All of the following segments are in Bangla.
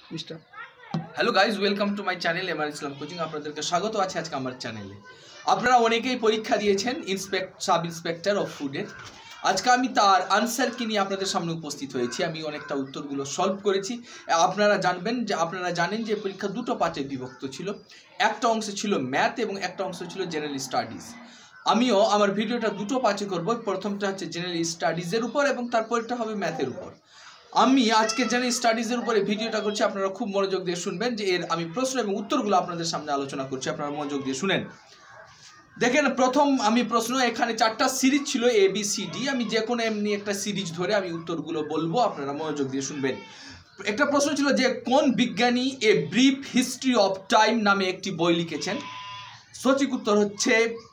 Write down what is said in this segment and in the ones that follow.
Mister hello guys, welcome to my channel M.r.islam coaching. আপনাদেরকে স্বাগত আছে আজকে আমার চ্যানেলে। আপনারা অনেকেই পরীক্ষা দিয়েছেন সাব ইন্সপেক্টর অফ ফুডের। আজকে আমি তার আনসার কি নিয়ে আপনাদের সামনে উপস্থিত হয়েছি। আমি অনেকটা উত্তরগুলো সলভ করেছি। আপনারা জানেন যে পরীক্ষা দুটো পার্টে বিভক্ত ছিল। একটা অংশ ছিল ম্যাথ এবং একটা অংশ ছিল জেনারেল স্টাডিজ। আমিও আমার ভিডিওটা দুটো পার্টে করব। প্রথমটা হচ্ছে জেনারেল স্টাডিজের উপর এবং তারপরটা হবে ম্যাথের উপর। আমি আজকে জেনারেল স্টাডিজের উপরে ভিডিওটা করছি, আপনারা খুব মনোযোগ দিয়ে শুনবেন যে এর আমি প্রশ্ন এবং উত্তরগুলো আপনাদের সামনে আলোচনা করছি। আপনারা মনোযোগ দিয়ে শুনেন। দেখেন, প্রথম আমি প্রশ্ন, এখানে 4টা সিরিজ ছিল ABCD। আমি যে কোনো এমনি একটা সিরিজ ধরে আমি উত্তরগুলো বলবো, আপনারা মনোযোগ দিয়ে শুনবেন। একটা প্রশ্ন ছিল যে কোন বিজ্ঞানী a brief history of time নামে একটি বই লিখেছেন। সঠিক উত্তর হচ্ছে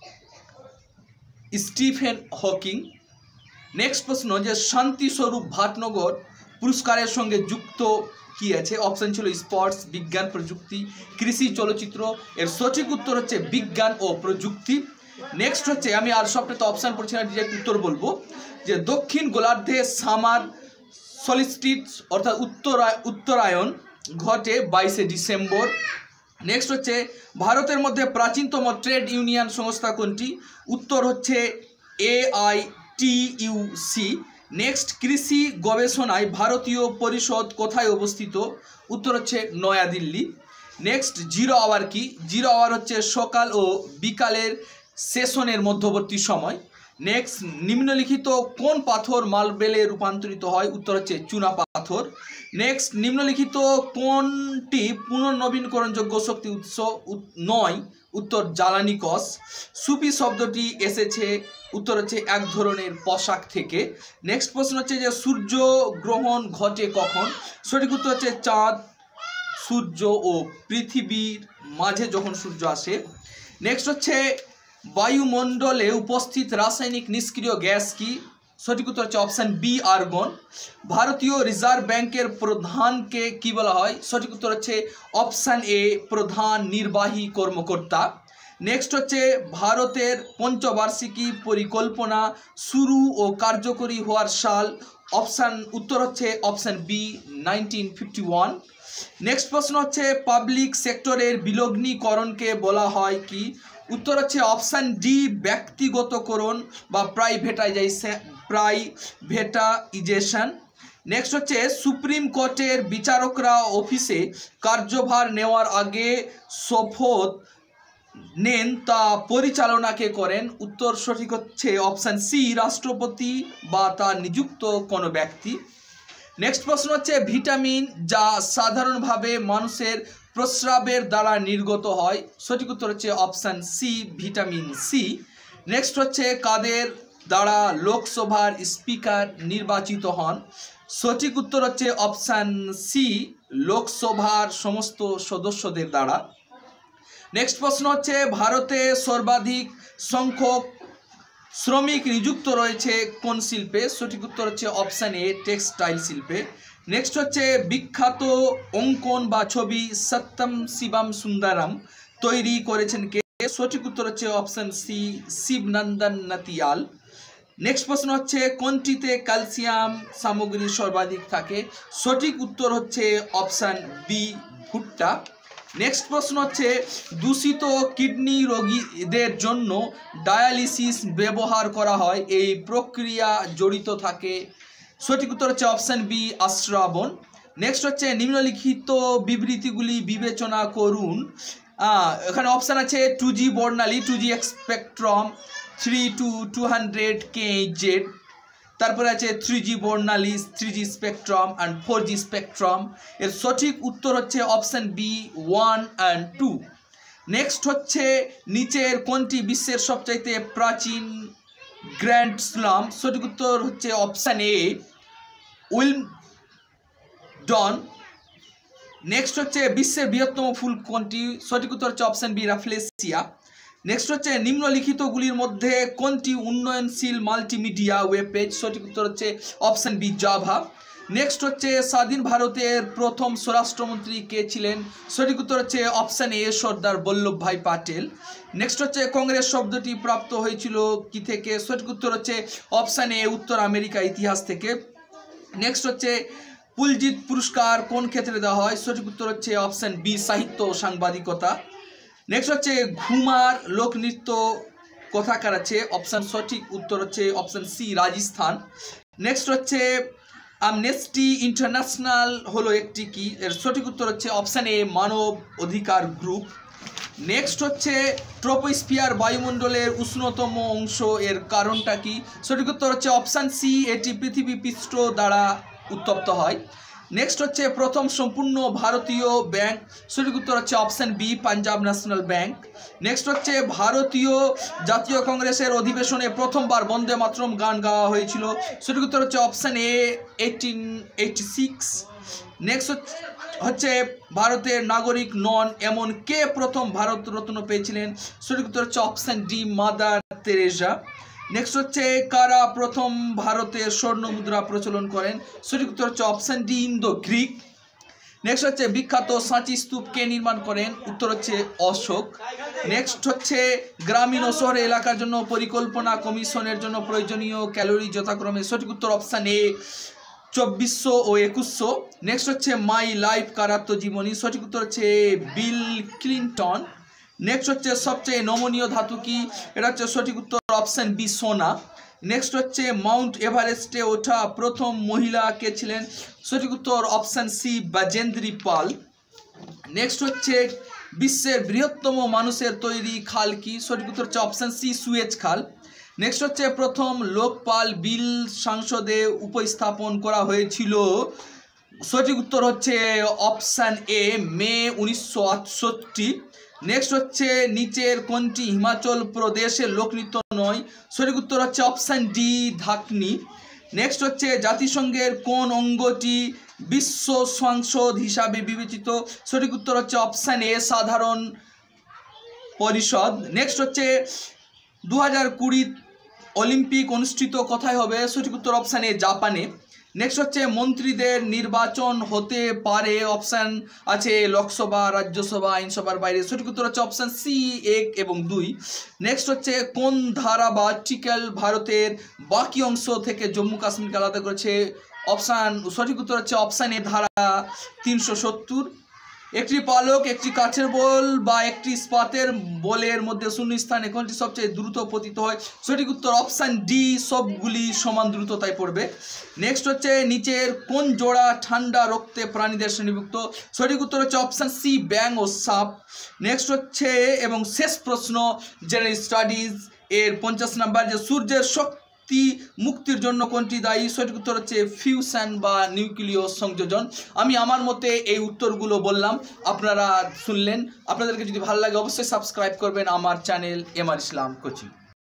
স্টিফেন হকিং। নেক্সট প্রশ্ন, যে শান্তি স্বরূপ ভাটনগর পুরস্কারের সঙ্গে যুক্ত কি আছে। অপশন ছিল স্পোর্টস, বিজ্ঞান, প্রযুক্তি, কৃষি, চলচ্চিত্র। এর সঠিক উত্তর হচ্ছে বিজ্ঞান ও প্রযুক্তি। নেক্সট হচ্ছে, আমি আর সবটাতে অপশান পড়ছি না, ডিরেক্ট উত্তর বলবো, যে দক্ষিণ গোলার্ধে সামার সলিস্টিস অর্থাৎ উত্তরায়ণ ঘটে 22শে ডিসেম্বর। নেক্সট হচ্ছে, ভারতের মধ্যে প্রাচীনতম ট্রেড ইউনিয়ন সংস্থা কোনটি। উত্তর হচ্ছে AITUC। নেক্সট, কৃষি গবেষণায় ভারতীয় পরিষদ কোথায় অবস্থিত। উত্তর হচ্ছে নয়াদিল্লি। নেক্সট, জিরো আওয়ার কি। জিরো আওয়ার হচ্ছে সকাল ও বিকালের সেশনের মধ্যবর্তী সময়। নেক্সট, নিম্নলিখিত কোন পাথর মার্বেলে রূপান্তরিত হয়। উত্তর হচ্ছে চুনা পাথর। নেক্সট, নিম্নলিখিত কোনটি পুনর্নবীকরণযোগ্য শক্তি উৎস নয়। উত্তর জ্বালানি কষ। সুফি শব্দটি এসেছে, উত্তর হচ্ছে এক ধরনের পোশাক থেকে। নেক্সট প্রশ্ন হচ্ছে যে সূর্য গ্রহণ ঘটে কখন। সঠিক উত্তর হচ্ছে চাঁদ, সূর্য ও পৃথিবীর মাঝে যখন সূর্য আসে। নেক্সট হচ্ছে, বায়ুমণ্ডলে উপস্থিত রাসায়নিক নিষ্ক্রিয় গ্যাস কি। সঠিক উত্তর হচ্ছে অপশান বি, আর্গন। ভারতীয় রিজার্ভ ব্যাংকের প্রধানকে কি বলা হয়। সঠিক উত্তর হচ্ছে অপশান এ, প্রধান নির্বাহী কর্মকর্তা। নেক্সট হচ্ছে, ভারতের পঞ্চবার্ষিকী পরিকল্পনা শুরু ও কার্যকরী হওয়ার সাল। উত্তর হচ্ছে অপশান বি, 1951। নেক্সট প্রশ্ন হচ্ছে, পাবলিক সেক্টরের বিলগ্নীকরণকে বলা হয় কি। উত্তর হচ্ছে অপশান ডি, ব্যক্তিগতকরণ বা প্রাইভেটাইজেশন। নেক্সট হচ্ছে, সুপ্রিম কোর্টের বিচারকরা অফিসে কার্যভার নেওয়ার আগে শপথ নেন, তা পরিচালনাকে করেন। উত্তর সঠিক হচ্ছে অপশান সি, রাষ্ট্রপতি বা তার নিযুক্ত কোনো ব্যক্তি। নেক্সট প্রশ্ন হচ্ছে, ভিটামিন যা সাধারণভাবে মানুষের প্রস্রাবের দ্বারা নির্গত হয়। সঠিক উত্তর হচ্ছে option C, vitamin C. Next হচ্ছে, কাদের দ্বারা লোকসভার স্পিকার নির্বাচিত হন। সঠিক উত্তর হচ্ছে অপশান সি, লোকসভার সমস্ত সদস্যদের দ্বারা। নেক্সট প্রশ্ন হচ্ছে, ভারতে সর্বাধিক সংখ্যক শ্রমিক নিযুক্ত রয়েছে কোন শিল্পে। সঠিক উত্তর হচ্ছে অপশান এ, টেক্সটাইল শিল্পে। নেক্সট হচ্ছে, বিখ্যাত অঙ্কন বা ছবি সত্যম শিবম সুন্দরম তৈরি করেছেন কে। সঠিক উত্তর হচ্ছে option C, Shivnandan Nautiyal. Next প্রশ্ন হচ্ছে, কোনটিতে ক্যালসিয়াম সামগ্রী সর্বাধিক থাকে। সঠিক উত্তর হচ্ছে অপশান বি, ভুট্টা। নেক্সট প্রশ্ন হচ্ছে, দূষিত কিডনি রোগীদের জন্য ডায়ালিসিস ব্যবহার করা হয়, এই প্রক্রিয়া জড়িত থাকে। সঠিক উত্তর হচ্ছে অপশান বি, আশ্রাবণ। নেক্সট হচ্ছে, নিম্নলিখিত বিবৃতিগুলি বিবেচনা করুন। এখানে অপশান আছে 2G Barnali, 2G spectrum, 3 to 200 kHz। তারপরে আছে 3G Barnali, 3G spectrum and 4G spectrum. এর সঠিক উত্তর হচ্ছে অপশান বি, 1 and 2। নেক্সট হচ্ছে, নিচের কোনটি বিশ্বের সবচাইতে প্রাচীন গ্র্যান্ড স্লাম। সঠিক উত্তর হচ্ছে অপশান এ, উইম্বলডন। নেক্সট হচ্ছে, বিশ্বের বৃহত্তম ফুল কোনটি। সঠিক উত্তর হচ্ছে অপশান বি, রাফলেসিয়া। নেক্সট হচ্ছে, নিম্নলিখিতগুলির মধ্যে কোনটি উন্নয়নশীল মাল্টিমিডিয়া ওয়েব পেজ। সঠিক উত্তর হচ্ছে অপশান বি, জাভা। নেক্সট হচ্ছে, স্বাধীন ভারতের প্রথম স্বরাষ্ট্রমন্ত্রী কে ছিলেন। সঠিক উত্তর হচ্ছে option A, Sardar Vallabhbhai Patel. Next হচ্ছে, কংগ্রেস শব্দটি প্রাপ্ত হয়েছিল কি থেকে। সঠিক উত্তর হচ্ছে অপশান এ, উত্তর আমেরিকা ইতিহাস থেকে। নেক্সট হচ্ছে, পুলজিৎ পুরস্কার কোন ক্ষেত্রে দেওয়া হয়? সঠিক উত্তর হচ্ছে অপশন বি, সাহিত্য ও সাংবাদিকতা। নেক্সট হচ্ছে ঘুমার লোকনৃত্য কোথাকার আছে? অপশন সঠিক উত্তর হচ্ছে অপশন সি, রাজস্থান। নেক্সট হচ্ছে আমনেস্টি ইন্টারন্যাশনাল হলো একটি কি? এর সঠিক উত্তর হচ্ছে অপশন এ, মানব অধিকার গ্রুপ। নেক্সট হচ্ছে ট্রপোস্ফিয়ার বায়ুমণ্ডলের উষ্ণতম অংশ, এর কারণটা কি? সঠিক উত্তর হচ্ছে অপশন সি, এটি পৃথিবী পৃষ্ঠ দ্বারা উত্তপ্ত হয়। নেক্সট হচ্ছে প্রথম সম্পূর্ণ ভারতীয় ব্যাংক, সঠিক উত্তর হচ্ছে option B, Punjab national bank. Next হচ্ছে ভারতীয় জাতীয় কংগ্রেসের অধিবেশনে প্রথমবার বন্দে মাতরম গান গাওয়া হয়েছিল, সঠিক উত্তর হচ্ছে অপশন এ, 1886। নেক্সট হচ্ছে ভারতের নাগরিক নন এমন কে প্রথম ভারত রত্ন পেয়েছিলেন? সঠিক উত্তর হচ্ছে option D, Mother Teresa. Next হচ্ছে কারা প্রথম ভারতের স্বর্ণ মুদ্রা প্রচলন করেন? সঠিক উত্তর হচ্ছে option D, Indo Greek. Next হচ্ছে বিখ্যাত সাঁচি স্তূপ কে নির্মাণ করেন? উত্তর হচ্ছে অশোক। নেক্সট হচ্ছে গ্রামীণ ও শহরে এলাকার জন্য পরিকল্পনা কমিশনের জন্য প্রয়োজনীয় ক্যালোরি যথাক্রমে? সঠিক উত্তর অপশন এ, 2400 ও 2100। নেক্সট হচ্ছে মাই লাইফ কার আত্মজীবনী? সঠিক উত্তর হচ্ছে বিল ক্লিনটন। নেক্সট হচ্ছে সবচেয়ে নমনীয় ধাতু কি? এটা হচ্ছে সঠিক উত্তর অপশন বি, সোনা। নেক্সট হচ্ছে মাউন্ট এভারেস্টে ওঠা প্রথম মহিলা কে ছিলেন? সঠিক উত্তর option C, Bachendri Pal. Next হচ্ছে বিশ্বের বৃহত্তম মানুষের তৈরি খাল কি? সঠিক উত্তর হচ্ছে অপশন সি, সুয়েজ খাল। নেক্সট হচ্ছে প্রথম লোকপাল বিল সংসদে উপস্থাপন করা হয়েছিল? সঠিক উত্তর হচ্ছে অপশন এ, মে 1968। নেক্সট হচ্ছে নিচের কোনটি হিমাচল প্রদেশের লোকনৃত্য নয়? সঠিক উত্তর হচ্ছে অপশন ডি, ধাকনি। নেক্সট হচ্ছে জাতিসংঘের কোন অঙ্গটি বিশ্ব সংসদ হিসাবে বিবেচিত? সঠিক উত্তর হচ্ছে অপশন এ, সাধারণ পরিষদ। নেক্সট হচ্ছে 2020 অলিম্পিক অনুষ্ঠিত কোথায় হবে? সঠিক উত্তর অপশন এ, জাপানে। নেক্সট হচ্ছে মন্ত্রীদের নির্বাচন হতে পারে? অপশান আছে লোকসভা, রাজ্যসভা, আইনসভার বাইরে। সঠিক উত্তর হচ্ছে অপশান সি, 1 এবং 2। নেক্সট হচ্ছে কোন ধারা বা আর্টিকেল ভারতের বাকি অংশ থেকে জম্মু কাশ্মীরকে আলাদা করেছে? সঠিক উত্তর হচ্ছে অপশান এ, ধারা 370। একটি পালক, একটি কাঠের বল বা একটি ইস্পাতের বলের মধ্যে শূন্যস্থানে কোনটি সবচেয়ে দ্রুত পতিত হয়? সঠিক উত্তর অপশান ডি, সবগুলি সমান দ্রুততায় পড়বে। নেক্সট হচ্ছে নিচের কোন জোড়া ঠান্ডা রক্তে প্রাণীদের শ্রেণীভুক্ত? সঠিক উত্তর হচ্ছে অপশান সি, ব্যাং ও সাপ। নেক্সট হচ্ছে এবং শেষ প্রশ্ন জেনারেল স্টাডিজ এর 50 নাম্বার, যে সূর্যের শক্তি মুক্তির জন্য কোনটি দায়ী? সঠিক উত্তর হচ্ছে ফিউশন বা নিউক্লিয় সংযোজন। আমি আমার মতে এই উত্তরগুলো বললাম, আপনারা শুনলেন। আপনাদেরকে যদি ভালো লাগে অবশ্যই সাবস্ক্রাইব করবেন আমার চ্যানেল M.r.islam কোচিং।